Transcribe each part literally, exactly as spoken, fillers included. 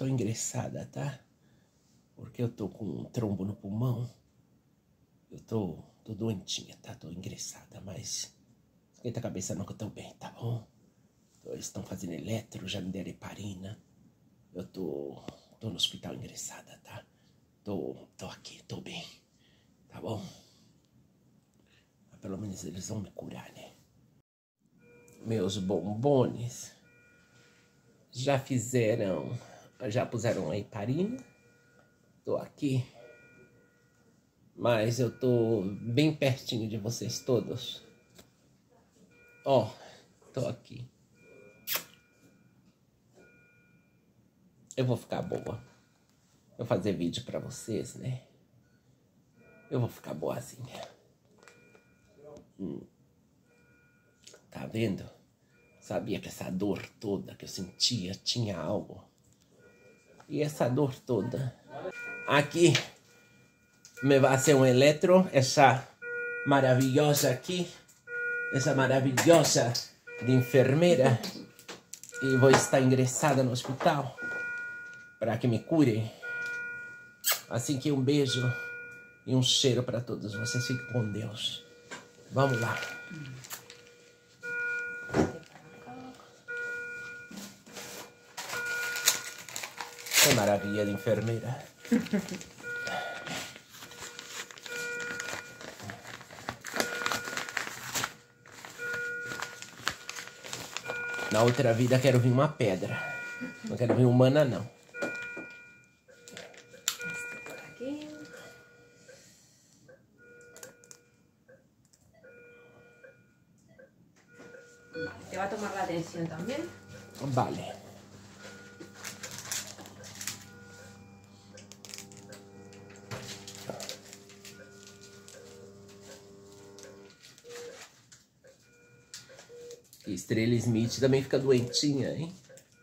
tô ingressada, tá? Porque eu tô com um trombo no pulmão. Eu tô, tô doentinha, tá? Tô ingressada, mas... esquenta a cabeça não que eu tô bem, tá bom? Eles estão fazendo eletro, já me deram heparina. Eu tô, tô no hospital ingressada, tá? Tô, tô aqui, tô bem, tá bom? Mas pelo menos eles vão me curar, né? Meus bombones já fizeram, já puseram a heparina. Tô aqui, mas eu tô bem pertinho de vocês todos. Ó, tô aqui. Eu vou ficar boa. Eu vou fazer vídeo pra vocês, né? Eu vou ficar boazinha. Hum. Tá vendo? Sabia que essa dor toda que eu sentia tinha algo. E essa dor toda. Aqui me vai ser um eletro. Essa maravilhosa aqui. Essa maravilhosa de enfermeira. E vou estar ingressada no hospital. Para que me cure. Assim que um beijo e um cheiro para todos vocês. Fiquem com Deus. Vamos lá. Que maravilha de enfermeira. Na outra vida quero vir uma pedra. Não quero vir humana, não. Este por aquí. ¿Te va a tomar la tensión también? Vale. Estrela Smith também fica doentinha, hein?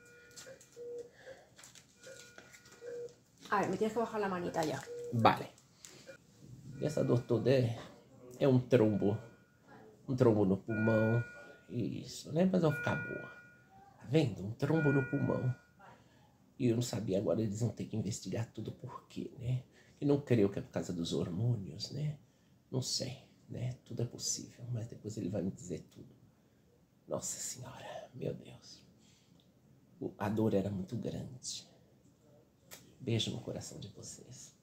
A ver, me tienes que bajar la manita ya. Vale. E essa dor toda é, é um trombo. Um trombo no pulmão. Isso, né? Mas eu vou ficar boa. Tá vendo? Um trombo no pulmão. E eu não sabia, agora eles vão ter que investigar tudo por quê, né? E não creio que é por causa dos hormônios, né? Não sei, né? Tudo é possível, mas depois ele vai me dizer tudo. Nossa Senhora, meu Deus. A dor era muito grande. Beijo no coração de vocês.